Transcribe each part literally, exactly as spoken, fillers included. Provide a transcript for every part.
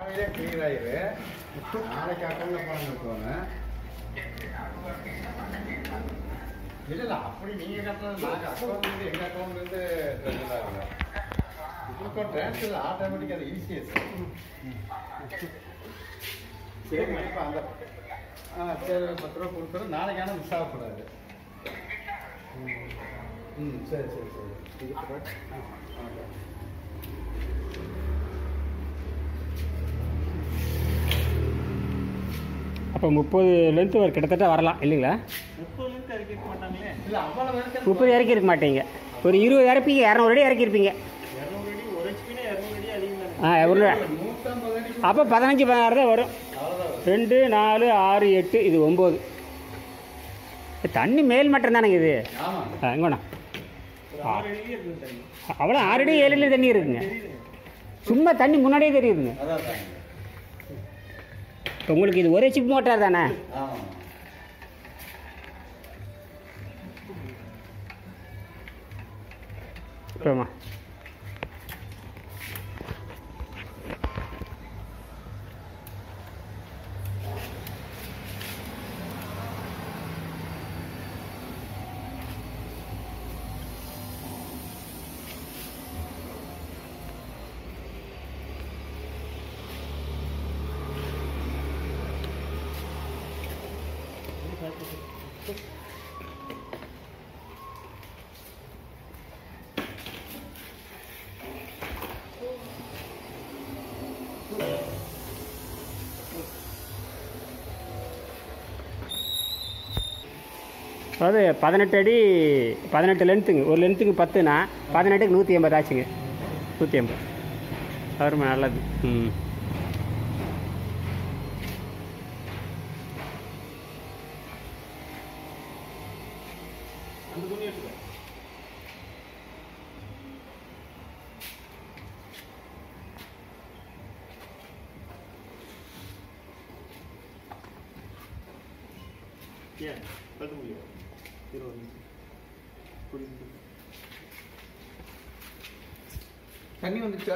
காலையிலே கிளியர் ஆயிரு. நாளைக்கு அக்கௌண்ட்ல பணம் கட்டுவாங்க. இல்லை இல்லை அப்படி நீங்கள் கட்டுறது நாங்கள் அக்கௌண்ட்லேருந்து எங்கள் அக்கௌண்ட்லேருந்து ட்ரெஸ்ஸாக இப்போ ட்ரான்ஸ்ஃபர் ஆட்டோமேட்டிக்காக அது ஈஸியஸ். சரி இப்போ அந்த ஆ சரி பத்து ரூபா கொடுத்துரும். நாளைக்கு ஆனால் மிஸ் ஆகக்கூடாது. ம் சரி சரி சரி அப்போ முப்பது லென்த்து ஒரு கிட்டத்தட்ட வரலாம் இல்லைங்களா? முப்பது லென்த் இறக்கி இருக்க மாட்டாங்களே. இல்லை அவ்வளோ முப்பது இறக்கி இருக்க மாட்டீங்க. ஒரு இருபது இறப்பீங்க, இரநூறு அடி இறக்கியிருப்பீங்க. ஆ எவ்வளோ? அப்போ பதினஞ்சு பதினாறு தான் வரும். ரெண்டு நாலு ஆறு எட்டு இது ஒம்பது. தண்ணி மேல் மட்டம் தானேங்க இது. ஆ எங்கண்ணா அவ்வளோ ஆறு அடி ஏழு அடி தண்ணி இருக்குங்க. சும்மா தண்ணி முன்னாடியே தெரியுதுங்க. இப்போ உங்களுக்கு இது ஒரே சிப் மோட்டார் தானே? இப்போமா அதாவது பதினெட்டு அடி பதினெட்டு லென்த்துங்க. ஒரு லென்த்துக்கு பத்துனா பதினெட்டுக்கு நூற்றி ஐம்பது ஆச்சுங்க. நூற்றி ஐம்பது அவருமா நல்லது. ம் தண்ணி வந்துச்சா?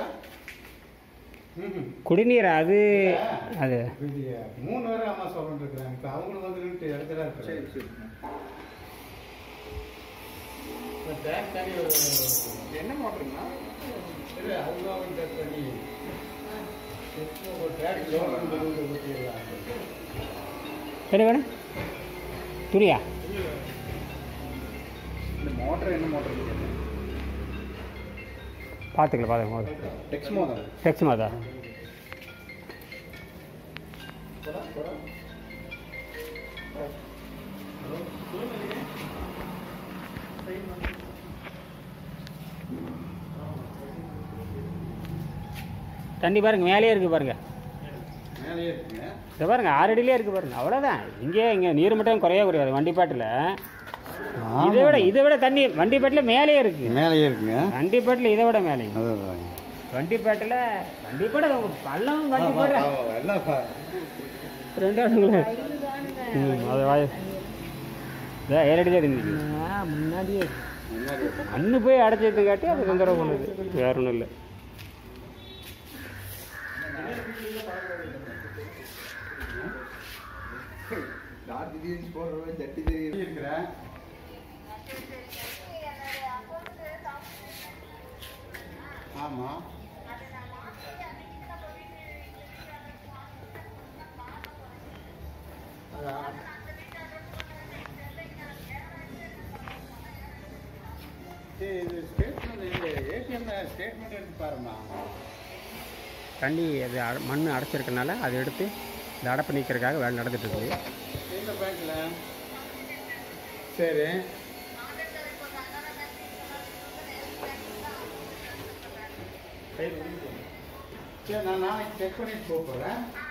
குடிநீர் அது அது மூணு பேரும் அம்மா சொல்லிட்டு இருக்கிறாங்க. இப்போ அவங்களும் வந்து இடத்துல இருக்கு. சரி சரி தண்ணி என்ன மோட்டருங்களா? இல்லை அதுதான் தண்ணி என்ன வேணும்? துணியா? இந்த மோட்டர் என்ன மோட்டர்? பார்த்துக்கலாம் பார்த்துக்கலாம். டெக்ஸ்மோ தான். டெக்ஸ்மோ தான். தண்ணி பாருங்க மேலேயே இருக்குது பாருங்க. மேலேயே இருக்குங்க. இதை பாருங்க ஆறு அடியிலே இருக்குது பாருங்க. அவ்வளோதான். இங்கே இங்கே நீர் மட்டும் குறைய குறையாது. வண்டிப்பாட்டில் இதை விட இதை விட தண்ணி வண்டிப்பாட்டில் மேலேயே இருக்குது. மேலேயே இருக்குங்க. வண்டிப்பாட்டில் இதை விட மேலேங்க. வண்டிப்பாட்டில் வண்டிப்பாடு பள்ளம் வண்டிப்பாடு ரெண்டாவதுங்களே. ம் அது வாய் இதான் ஏழு அடி தான் இருந்துச்சு முன்னாடியே. அண்ணு போய் அடைச்சது காட்டி அது தொந்தரவு பண்ணுது. வேற ஒன்றும் இல்லை. ஆமா இது ஸ்டேட்மெண்ட் ஏடிஎம் ஸ்டேட்மெண்ட் எடுத்து பாருமா. தண்ணி அது மண் அடைச்சிருக்கனால அதை எடுத்து இந்த அடைப்பு நீக்கிறதுக்காக வேலை நடந்துட்டு இருக்குது. எந்த பேங்க்ல? சரி சரி நான் நாளைக்கு செக் பண்ணிட்டு போகிறேன்.